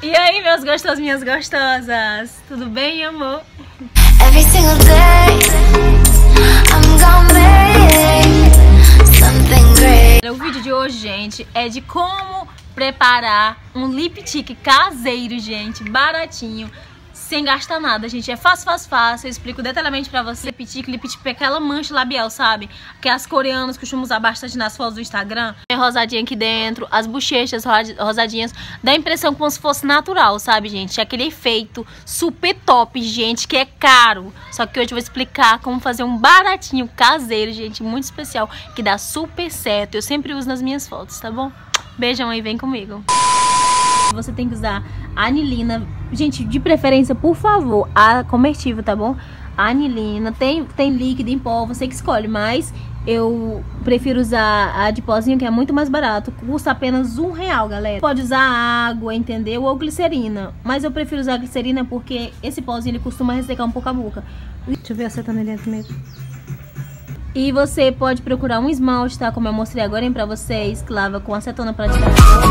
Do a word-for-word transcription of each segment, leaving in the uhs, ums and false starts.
E aí, meus gostosos, minhas gostosas? Tudo bem, amor? Every single day, I'm gonna make something great. O vídeo de hoje, gente, é de como preparar um lip tint caseiro, gente, baratinho, sem gastar nada, gente. É fácil, fácil, fácil. Eu explico detalhadamente pra você. Lip tint, lip tint é aquela mancha labial, sabe? Que as coreanas costumam usar bastante nas fotos do Instagram. É rosadinha aqui dentro, as bochechas rosadinhas. Dá a impressão como se fosse natural, sabe, gente? É aquele efeito super top, gente, que é caro. Só que hoje eu vou explicar como fazer um baratinho caseiro, gente, muito especial, que dá super certo. Eu sempre uso nas minhas fotos, tá bom? Beijão aí, vem comigo. Você tem que usar a anilina, gente, de preferência, por favor, a comestível, tá bom? A anilina, tem, tem líquido em pó, você que escolhe, mas eu prefiro usar a de pozinho, que é muito mais barato, custa apenas um real, galera. Pode usar água, entendeu? Ou glicerina, mas eu prefiro usar a glicerina porque esse pozinho, ele costuma ressecar um pouco a boca. Deixa eu ver acertando ali dentro mesmo. E você pode procurar um esmalte, tá? Como eu mostrei agora hein, pra vocês, que lava com acetona pra tirar.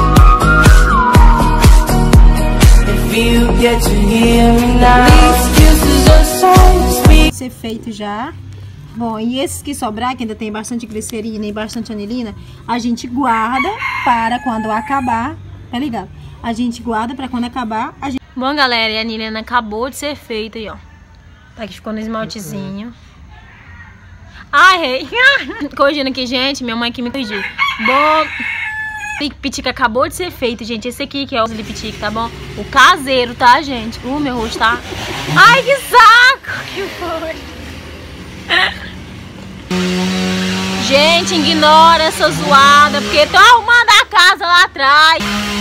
Ser feito já. Bom, e esses que sobrar, que ainda tem bastante glicerina e bastante anilina, a gente guarda para quando acabar, tá ligado? A gente guarda para quando acabar, a gente... Bom, galera, e a anilina acabou de ser feita aí, ó. Tá que ficou no esmaltezinho. Ai, errei. Corrigindo aqui, gente, minha mãe que me corrigiu. Bom... Lip tint acabou de ser feito, gente. Esse aqui que é o lip tint, tá bom? O caseiro, tá, gente? O meu rosto tá... Ai, que saco! Que foi? Gente, ignora essa zoada, porque tô arrumando a casa lá atrás.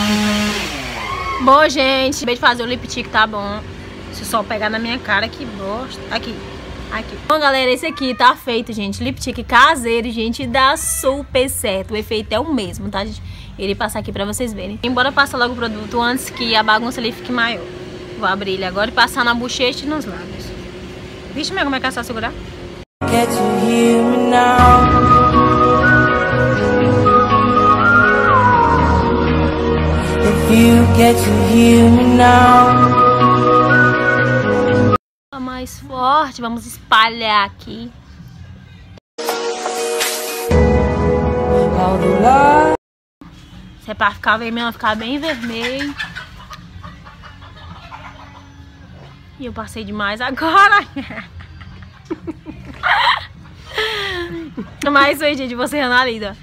Bom, gente, acabei de fazer o lip tint, tá bom? Se o sol pegar na minha cara, que bosta. Aqui. Aqui. Bom, galera, esse aqui tá feito, gente. Lip tint caseiro, gente, dá super certo. O efeito é o mesmo, tá, gente? Ele passar aqui pra vocês verem. Embora passe logo o produto antes que a bagunça ali fique maior. Vou abrir ele agora e passar na bochecha e nos lábios. Vixe, mas como é que é só segurar? Get you hear me now. If you get to hear me now. Mais forte, vamos espalhar aqui. Se é pra ficar vermelho, ficar bem vermelho. E eu passei demais agora. Mas foi, gente, você analisa.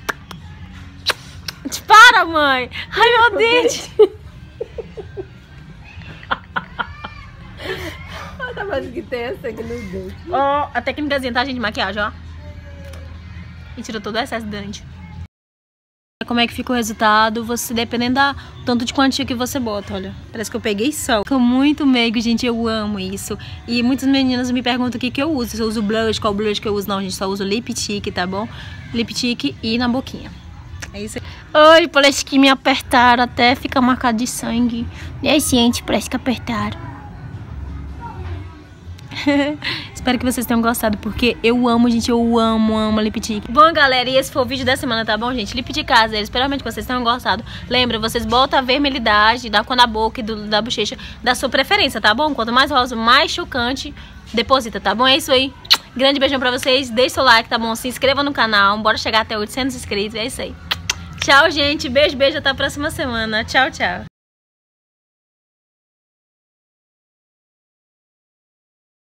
Para, mãe. Ai, meu dente. Tá mais que tem essa aqui no dente. Ó, a técnicazinha, tá, gente, de maquiagem, ó. E tirou todo o excesso de dente. Como é que fica o resultado? Você, dependendo da tanto de quantia que você bota, olha. Parece que eu peguei sol. Fica muito meigo, gente, eu amo isso. E muitas meninas me perguntam o que que eu uso. Se eu uso blush, qual blush que eu uso. Não, gente, só uso lip tint, tá bom? Lip tint e na boquinha. É isso aí. Oi, parece que me apertaram até ficar marcado de sangue. E aí, gente, parece que apertaram. Espero que vocês tenham gostado, porque eu amo, gente, eu amo, amo lip tint. Bom, galera, e esse foi o vídeo da semana, tá bom, gente? Lip tint caseiro, espero realmente que vocês tenham gostado. Lembra, vocês botam a vermelhidade da cor da boca e do, da bochecha da sua preferência, tá bom? Quanto mais rosa, mais chocante, deposita, tá bom? É isso aí. Grande beijão pra vocês, deixa seu like, tá bom? Se inscreva no canal, bora chegar até oitocentos inscritos, é isso aí. Tchau, gente, beijo, beijo, até a próxima semana. Tchau, tchau.